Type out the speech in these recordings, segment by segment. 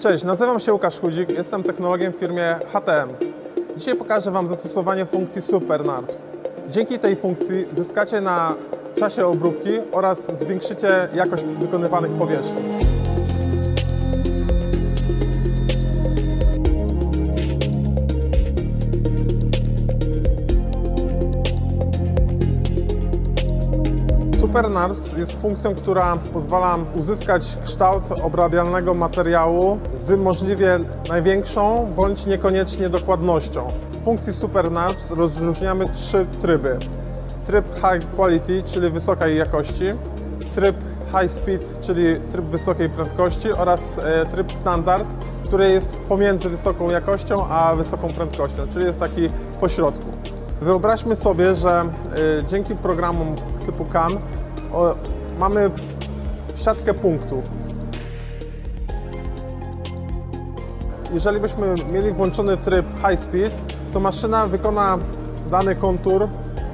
Cześć, nazywam się Łukasz Chudzik, jestem technologiem w firmie HTM. Dzisiaj pokażę Wam zastosowanie funkcji SuperNURBS. Dzięki tej funkcji zyskacie na czasie obróbki oraz zwiększycie jakość wykonywanych powierzchni. SuperNURBS jest funkcją, która pozwala uzyskać kształt obrabialnego materiału z możliwie największą bądź niekoniecznie dokładnością. W funkcji SuperNURBS rozróżniamy trzy tryby. Tryb High Quality, czyli wysokiej jakości, tryb High Speed, czyli tryb wysokiej prędkości oraz tryb Standard, który jest pomiędzy wysoką jakością a wysoką prędkością, czyli jest taki pośrodku. Wyobraźmy sobie, że dzięki programom typu CAM mamy siatkę punktów. Jeżeli byśmy mieli włączony tryb High Speed, to maszyna wykona dany kontur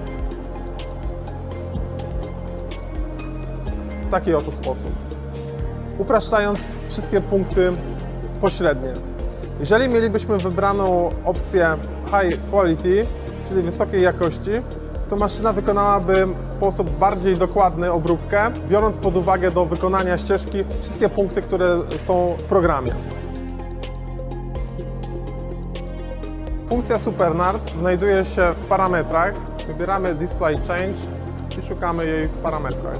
w taki oto sposób, upraszczając wszystkie punkty pośrednie. Jeżeli mielibyśmy wybraną opcję High Quality, czyli wysokiej jakości, to maszyna wykonałaby w sposób bardziej dokładny obróbkę, biorąc pod uwagę do wykonania ścieżki wszystkie punkty, które są w programie. Funkcja SuperNURBS znajduje się w parametrach. Wybieramy Display Change i szukamy jej w parametrach.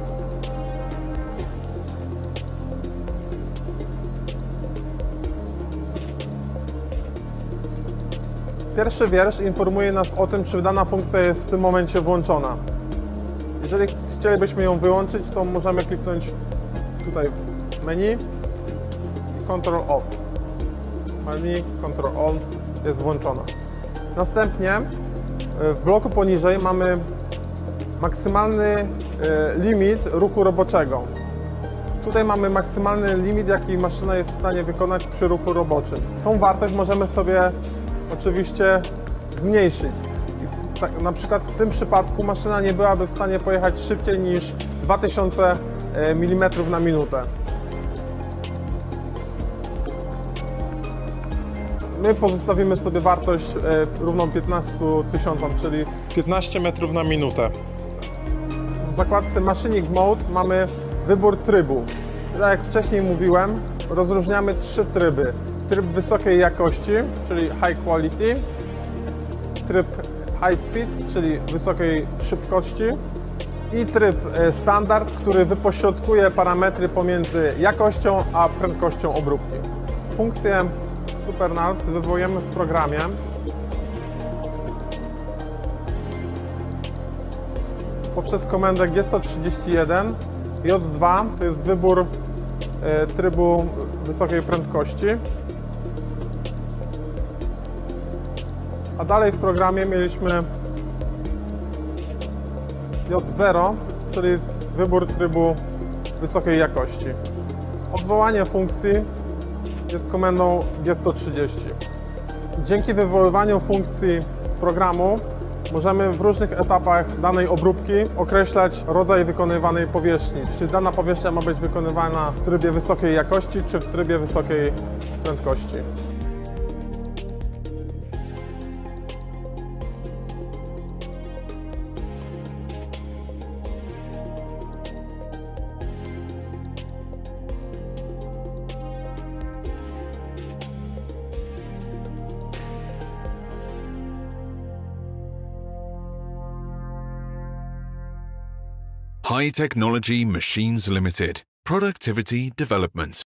Pierwszy wiersz informuje nas o tym, czy dana funkcja jest w tym momencie włączona. Jeżeli chcielibyśmy ją wyłączyć, to możemy kliknąć tutaj w menu i Ctrl Off. Menu Ctrl On jest włączona. Następnie w bloku poniżej mamy maksymalny limit ruchu roboczego. Tutaj mamy maksymalny limit, jaki maszyna jest w stanie wykonać przy ruchu roboczym. Tą wartość możemy sobie oczywiście zmniejszyć. Na przykład w tym przypadku maszyna nie byłaby w stanie pojechać szybciej niż 2000 mm na minutę. My pozostawimy sobie wartość równą 15 000, czyli 15 metrów na minutę. W zakładce Machining Mode mamy wybór trybu. Tak jak wcześniej mówiłem, rozróżniamy trzy tryby. Tryb wysokiej jakości, czyli High Quality, tryb High Speed, czyli wysokiej szybkości i tryb Standard, który wypośrodkuje parametry pomiędzy jakością a prędkością obróbki. Funkcję SuperNURBS wywołujemy w programie. Poprzez komendę G131 J2 to jest wybór trybu wysokiej prędkości. A dalej w programie mieliśmy J0, czyli wybór trybu wysokiej jakości. Odwołanie funkcji jest komendą G130. Dzięki wywoływaniu funkcji z programu możemy w różnych etapach danej obróbki określać rodzaj wykonywanej powierzchni. Czy dana powierzchnia ma być wykonywana w trybie wysokiej jakości, czy w trybie wysokiej prędkości. High Technology Machines Limited. Productivity Development.